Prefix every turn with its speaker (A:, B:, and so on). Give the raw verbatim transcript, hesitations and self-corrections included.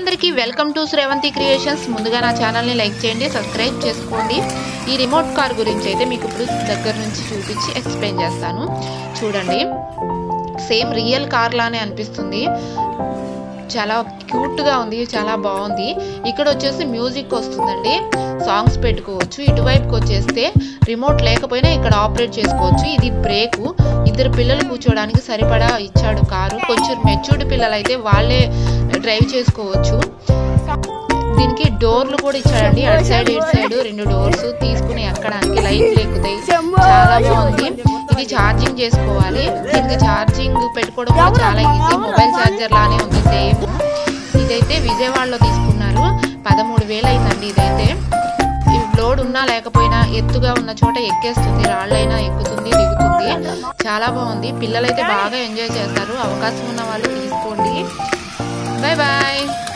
A: అందరికీ welcome to Srevanthi creations. ముందుగా నా ఛానల్ని లైక్ చేయండి, సబ్స్క్రైబ్ చేసుకోండి। ఈ రిమోట్ కార్ గురించి అయితే మీకు ఇప్పుడు దగ్గర నుంచి చూపించి ఎక్స్ప్లెయిన్ చేస్తాను। చూడండి, సేమ్ రియల్ కార్ లానే అనిపిస్తుంది, చాలా క్యూట్ గా ఉంది, చాలా బాగుంది। ఇక్కడ వచ్చేసి మ్యూజిక్ వస్తుందండి, సాంగ్స్ పెట్టుకోవచ్చు। ఇటువైపుకి వచ్చేస్తే రిమోట్ లేకపోయినా ఇక్కడ ఆపరేట్ చేసుకోవచ్చు। ఇది బ్రేకు, ఇద్దరు పిల్లలు కూర్చోడానికి సరిపడా ఇచ్చాడు కారు। కొంచెం మెచ్యూర్డ్ పిల్లలు అయితే వాళ్ళే డ్రైవ్ చేసుకోవచ్చు। దీనికి డోర్లు కూడా ఇచ్చాడండి, అటు సైడ్ ఇటు సైడ్ రెండు డోర్స్ తీసుకుని ఎక్కడానికి, లైట్లు ఎక్కుతాయి, చాలా బాగుంది। ఇది ఛార్జింగ్ చేసుకోవాలి, దీనికి ఛార్జింగ్ పెట్టుకోవడం కూడా చాలా ఈజీ, మొబైల్ ఛార్జర్ లానే ఉంది సేమ్। ఇదైతే విజయవాడలో తీసుకున్నారు, పదమూడు వేలు అయిందండి। ఇదైతే లోడ్ ఉన్నా లేకపోయినా ఎత్తుగా ఉన్న చోట ఎక్కేస్తుంది, రాళ్ళైనా ఎక్కుతుంది దిగుతుంది, చాలా బాగుంది। పిల్లలైతే బాగా ఎంజాయ్ చేస్తారు, అవకాశం ఉన్న వాళ్ళు తీసుకోండి। Bye bye.